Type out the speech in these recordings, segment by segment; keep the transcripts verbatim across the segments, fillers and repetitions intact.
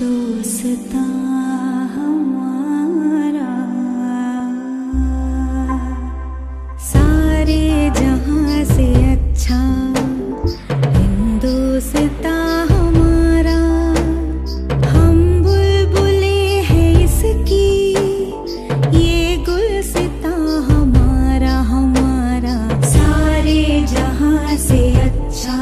हिंदुस्तां हमारा सारे जहां से अच्छा, हिंदुस्तां हमारा। हम बुलबुले हैं इसकी, ये गुलसितां हमारा हमारा सारे जहां से अच्छा।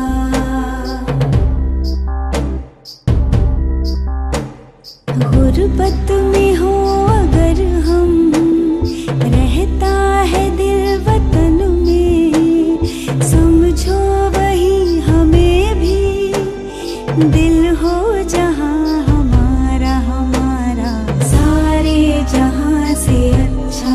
गुर्बत में हो अगर हम, रहता है दिल वतन में, समझो वही हमें भी, दिल हो जहां हमारा हमारा सारे जहां से अच्छा।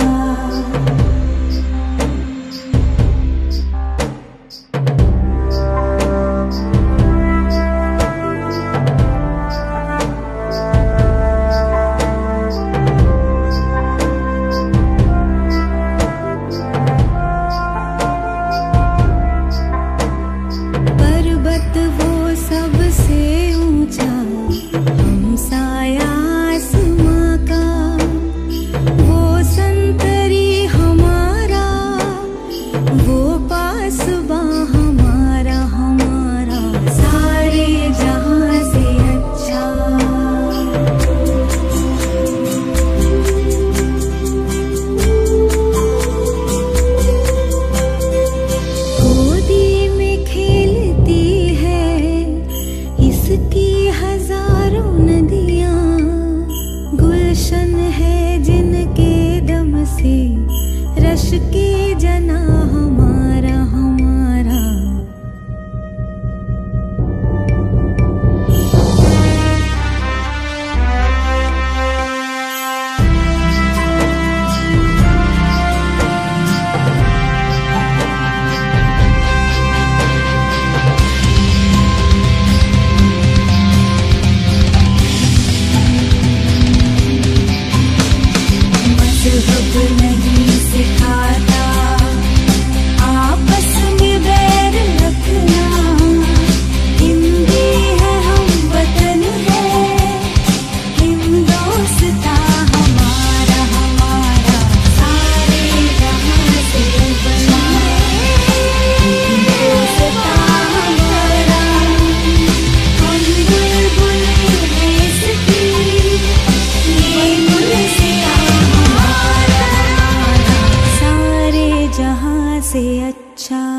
गुलशन है जिनके दम से रश के जना हमारा हमारा। मज़हब नहीं सिखाता आपस में बैर रखना, हिंदी है हम वतन है, हिंदुस्तां हमारा हमारा सारे जहां से बना। हिंदुस्तां हमारा, हम बुलबुले हैं इसकी, ये गुलसितां जहां से अच्छा।